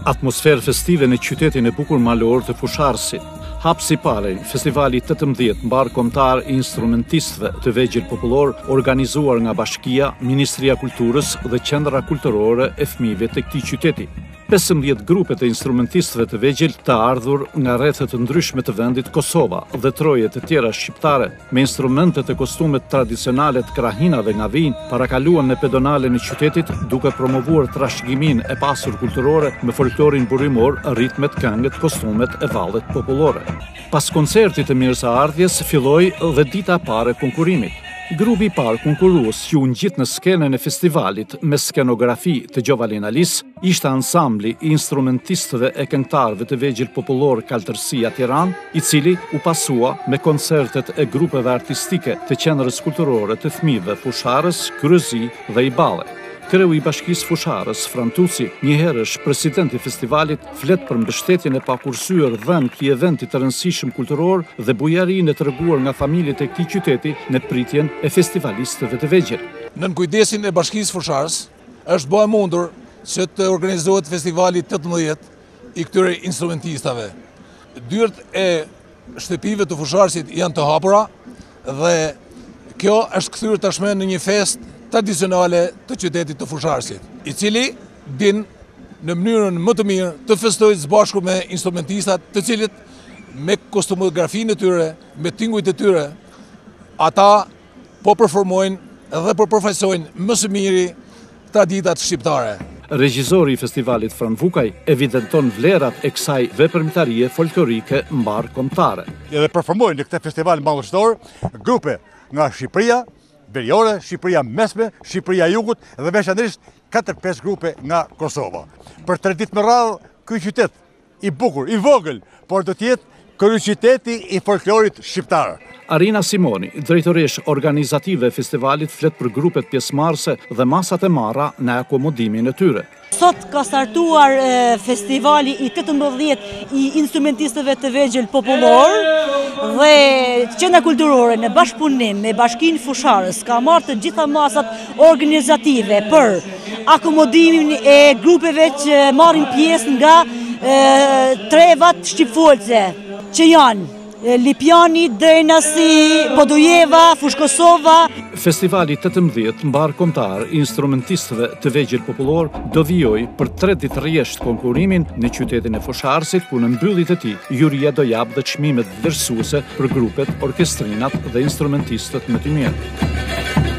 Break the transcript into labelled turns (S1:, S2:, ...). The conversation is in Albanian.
S1: Atmosferë festive në qytetin e bukur malor të Fusharësit. Hapsi i parë, festivali 18 mbar kombëtar i instrumentistëve të vegjël popullor, organizuar nga Bashkia, Ministria e Kulturës dhe Qendra Kulturore e Fëmijëve të këtij qyteti. 15 grupe të instrumentistëve të vegjël të ardhur nga rrethet të ndryshme të vendit Kosova dhe troje të tjera shqiptare, me instrumente të kostumet tradicionale të krahinave nga vinë, parakaluan në pedonalen e qytetit duke promovuar trashëgiminë e pasur kulturore me folklorin burimor, ritmet, këngët, kostumet e vallet popullore. Pas koncertit të mirëseardhjes filloi dhe dita e parë e konkurimit. Grupi i parë konkurues që u ngjit në skenën e festivalit me skenografi të Gjovallinalis ishte ansambli i instrumentistëve e këngëtarëve të vegjël popullor Kaltërsia Tiranë, i cili u pasua me koncertet e grupeve artistike të Qendrës Kulturore të Fëmijëve Fusharës, Kryezi dhe Iballe. Kreu i Bashkisë Fusharës, Frantusi, njëherësh president i festivalit, flet për mbështetjen e pakursyer dhënë këtij eventi të rëndësishëm kulturor dhe bujarinë e treguar nga familjet e këtij qyteti në pritjen e festivalistëve të vegjël.
S2: Nën kujdesin e Bashkisë Fusharës është bëhe mundur që të organizohet festivali 18 i këtyre instrumentistave. Dyert e shtëpive të Fusharësit janë të hapura dhe kjo është kthyer tashmë në një festë tradicionale të qytetit të Fusharësit, i cili din në mënyrën më të mirë të festojë së bashku me instrumentistat, të cilët me kostumografinë e tyre, me tingujt e tyre, ata po performojnë dhe po përfaqësojnë më së miri traditat shqiptare.
S1: Regjizori i festivalit Fran Vukaj evidenton vlerat e kësaj veprimtarie folklorike mbar kombëtare.
S3: Edhe performojnë në këtë festival madhështor grupe nga Shqipëria Veriore, Shqipëria Mesme, Shqipëria Jugut dhe veçanërisht 4-5 grupe nga Kosova. Për 3 ditë me radhë, ky qytet i bukur, i vogël, por do të jetë kryeqyteti i folklorit shqiptar.
S1: Arina Simoni, drejtoresh organizative e festivalit, flet për grupet pjesëmarrëse dhe masat e marra në akomodimin e tyre.
S4: Sot ka startuar festivali i 18 i instrumentistëve të vegjël popullor dhe Qendra Kulturore në bashkëpunim me Bashkinë Fusharës ka marrë të gjitha masat organizative për akomodimin e grupeve që marrin pjesë nga trevat shqipfolce, që janë Lipjani, Drenasi, Podujeva, Fushkosova.
S1: Festivali 18 mbar kombëtar i instrumentistëve të vegjël popullor do vijoj për 3 ditë rresht konkurimin në qytetin e Fusharësit, ku në mbyllit e tij juria do jap dhe çmimet vlerësuese për grupet, orkestrinat dhe instrumentistët më të mirë.